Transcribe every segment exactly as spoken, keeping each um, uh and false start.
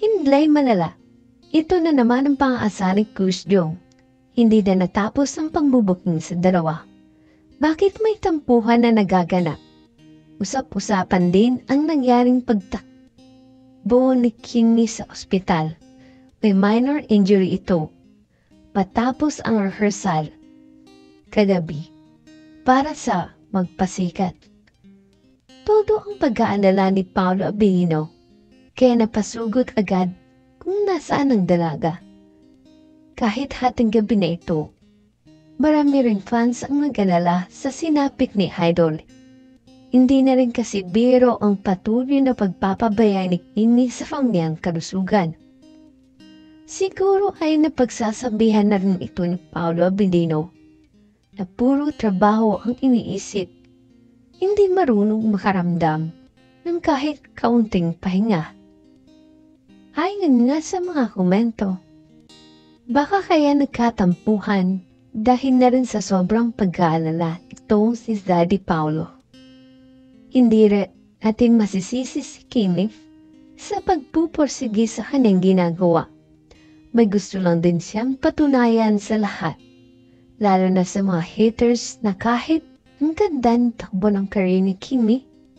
Hindi malala. Ito na naman ang pang-asa ni Kusjong. Hindi na natapos ang pangbubuking sa dalawa. Bakit may tampuhan na nagaganap? Usap-usapan din ang nangyaring pagtakbo ni Kimi sa ospital. May minor injury ito. Patapos ang rehearsal kagabi para sa magpasikat. Todo ang pag-aalala ni Paolo Abilino kaya napasugot agad kung nasaan ang dalaga. Kahit hating gabi na ito, marami ring fans ang nag-alala sa sinapit ni Idol. Hindi na rin kasi biro ang patuloy na pagpapabaya ni Kimi sa pangyang kalusugan. Siguro ay napagsasabihan na rin ito ni Paolo Abilino na puro trabaho ang iniisip. Hindi marunong makaramdam ng kahit kaunting pahinga. Ayon nga sa mga komento, baka kaya nagkatampuhan dahil na rin sa sobrang pag-aalala itong si Daddy Paolo. Hindi rin natin masisisi si Kimi sa pagpupursige sa kanyang ginagawa. May gusto lang din siyang patunayan sa lahat, lalo na sa mga haters na kahit ang ganda ng takbo ng career ni Kimi,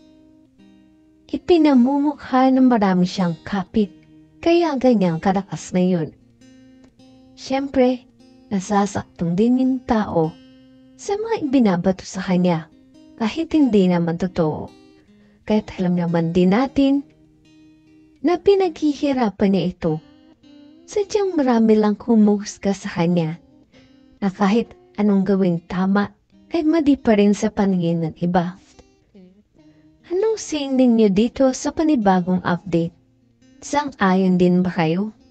ipinamumukha na marami siyang kapit, kaya ganyang kalakas ngayon. Siyempre, nasasaktong din yung tao sa mga ibinabato sa kanya, kahit hindi naman totoo. Kahit alam naman din natin na pinaghihirapan niya ito. Sadyang marami lang humuhusga sa kanya na kahit anong gawing tama ay mali pa rin sa paningin ng iba. Anong saying ninyo dito sa panibagong update? Sang-ayon din ba kayo?